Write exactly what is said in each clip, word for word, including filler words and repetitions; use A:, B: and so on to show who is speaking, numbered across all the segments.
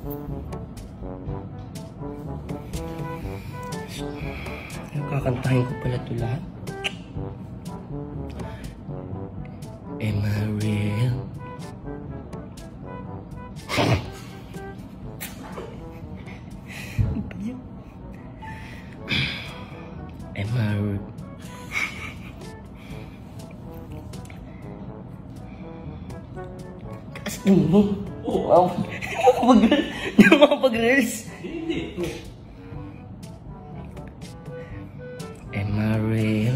A: Kakantahin ko pala ito lahat. Am I real? Am I real? Kastin mo. Wow. Hindi mo makapag-reels. Hindi. Am I real?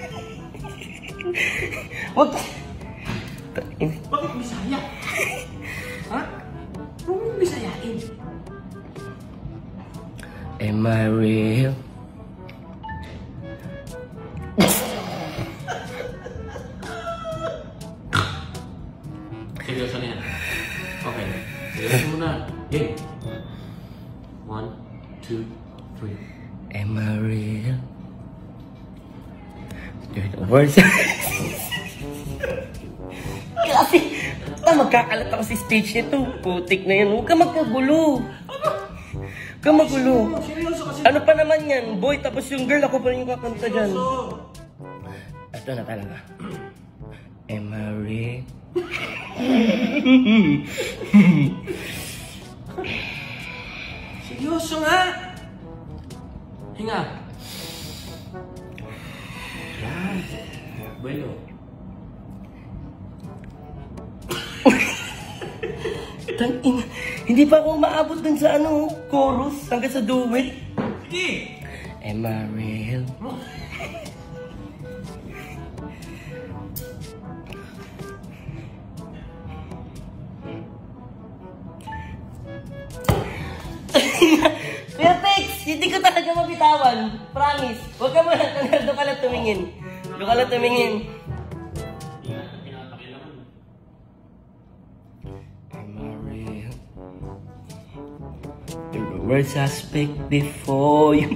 A: Wag.
B: Bakit Bisaya? Ha? Huwag mong Bisayain.
A: Am I real?
B: Seryoso na yan. Okay. Seryoso mo na. Game. One, two, three.
A: Am I real? You're the worst. Kasi, ah, magkakalat ako sa stage nito. Putik na yan. Huwag ka magkagulo. Huwag ka magulo. Ano pa naman yan? Boy, tapos yung girl, ako pa rin yung kakanta dyan. Ito na talaga. Am I real?
B: Seryoso nga! Hinga! Yan. Bueno.
A: Tangina, hindi pa ako maabot dun sa ano, chorus, hanggang sa duet.
B: Sige!
A: Am I real? Kuya Tex, hindi ko talaga mabitawan. Promise. Huwag ka muna. Doon ka lang tumingin. Doon ka lang tumingin. Am I real? The words I speak before you.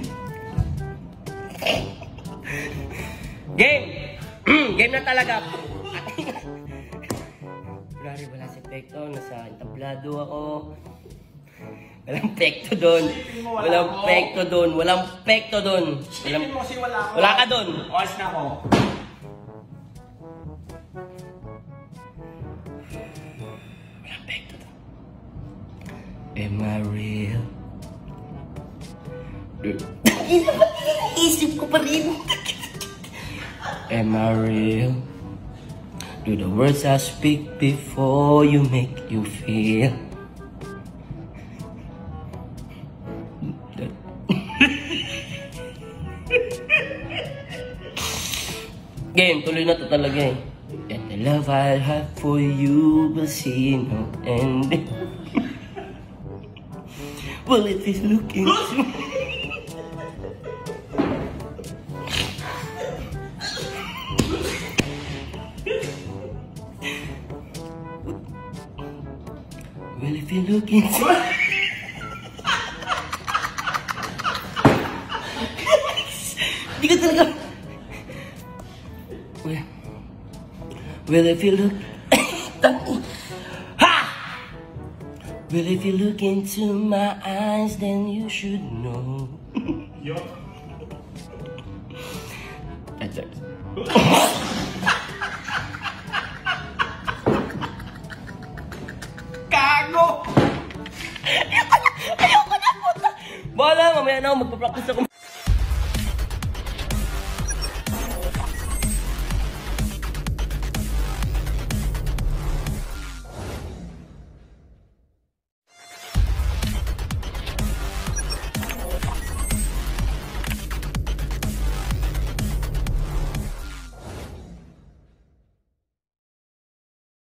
A: Game! Game na talaga. Sorry, wala si Pekto. Nasa entablado ako. Walang pekto doon. Walang pekto doon. Walang pekto doon.
B: Walang mo kasi wala ako.
A: Wala ka doon.
B: Oras na ako.
A: Walang pekto doon. Am I real? Isip ko pa rin. Am I real? Do the words I speak before you make you feel? Game, tuloy na to talaga eh. And the love I have for you will see no end. Well, if he's looking to... Well, if you're looking to... Hindi ka talaga... Well, well, if you look... Ha! Well, if you look into my eyes, then you should know.
B: Yo.
A: That's it.
B: Kago!
A: Ayoko na, ayoko na, puta! Bahala, mamaya na ako, magpa-practice ako.